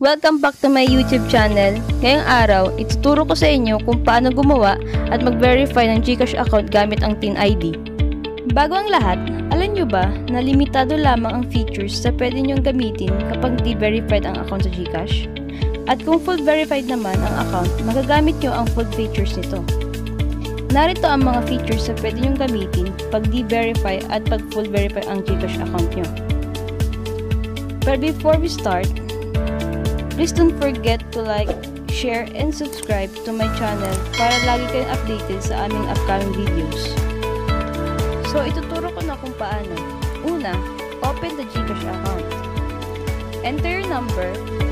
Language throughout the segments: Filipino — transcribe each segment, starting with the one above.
Welcome back to my YouTube channel. Ngayong araw, ituturo ko sa inyo kung paano gumawa at mag-verify ng GCash account gamit ang TIN ID. Bago ang lahat, alam nyo ba na limitado lamang ang features na pwede nyong gamitin kapag di verified ang account sa GCash? At kung full verified naman ang account, magagamit nyo ang full features nito. Narito ang mga features na pwede nyong gamitin pag di verify at pag full verify ang GCash account nyo. But before we start, please don't forget to like, share, and subscribe to my channel para lagi kayong updated sa aming upcoming videos. So, ituturo ko na kung paano. Una, open the GCash account. Enter your number.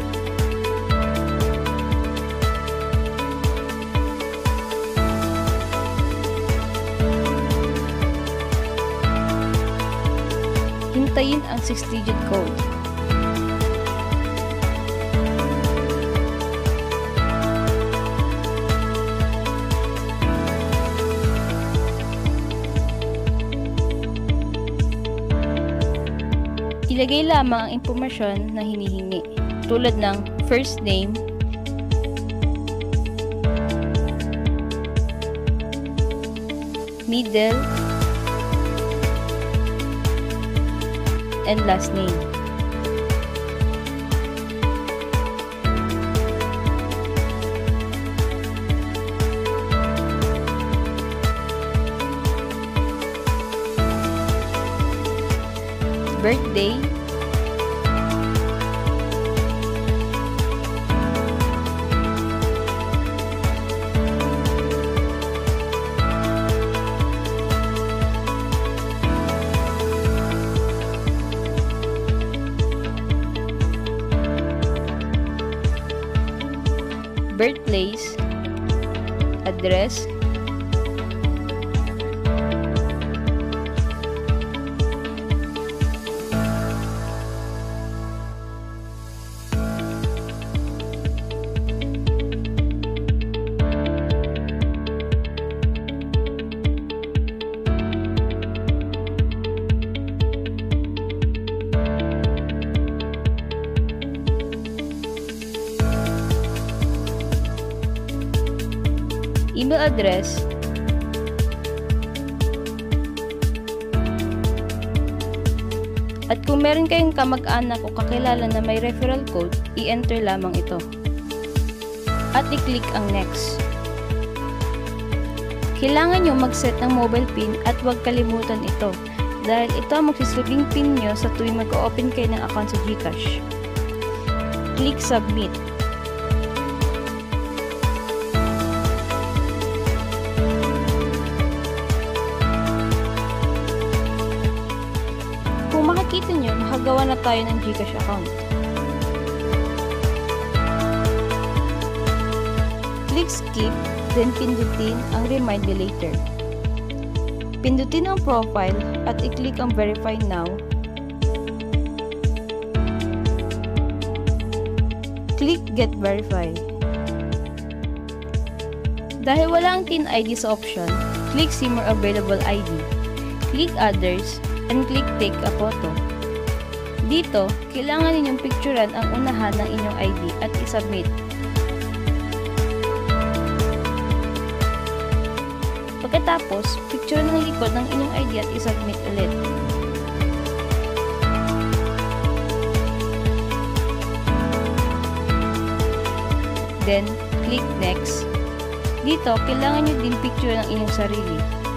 Hintayin ang 6-digit code. Ilagay lamang ang impormasyon na hinihingi, tulad ng first name, middle, and last name. Birthday, birthplace, address, email address, at kung meron kayong kamag-anak o kakilala na may referral code, i-enter lamang ito. At i-click ang next. Kailangan nyo mag-set ng mobile PIN at huwag kalimutan ito dahil ito ang magsisilbing PIN nyo sa tuwing mag-open kayo ng account sa GCash. Click submit. Kung makikita nyo, nakagawa na tayo ng GCash account. Click skip, then pindutin ang remind me later. Pindutin ang profile at i-click ang verify now. Click get verified. Dahil wala ang TIN ID sa option, click see more available ID. Click others and click take a photo. Dito, kailangan ninyong picturean ang unahan ng inyong ID at i-submit. Pagkatapos, picturean ang likod ng inyong ID at i-submit ulit. Then, click next. Dito, kailangan nyo din picturean ang inyong sarili.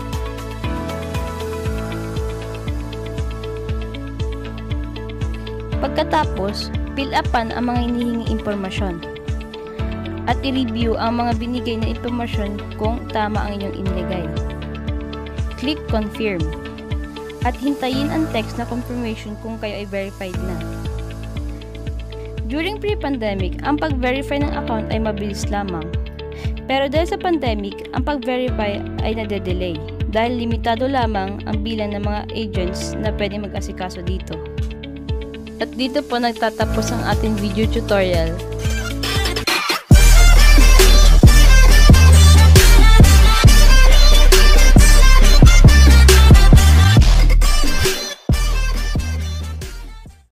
Pagkatapos, fill upan ang mga hinihingi impormasyon at i-review ang mga binigay na impormasyon kung tama ang inyong inilagay. Click confirm at hintayin ang text na confirmation kung kayo ay verified na. During pre-pandemic, ang pag-verify ng account ay mabilis lamang. Pero dahil sa pandemic, ang pag-verify ay nade-delay dahil limitado lamang ang bilang ng mga agents na pwede mag-asikaso dito. At dito po nagtatapos ang ating video tutorial.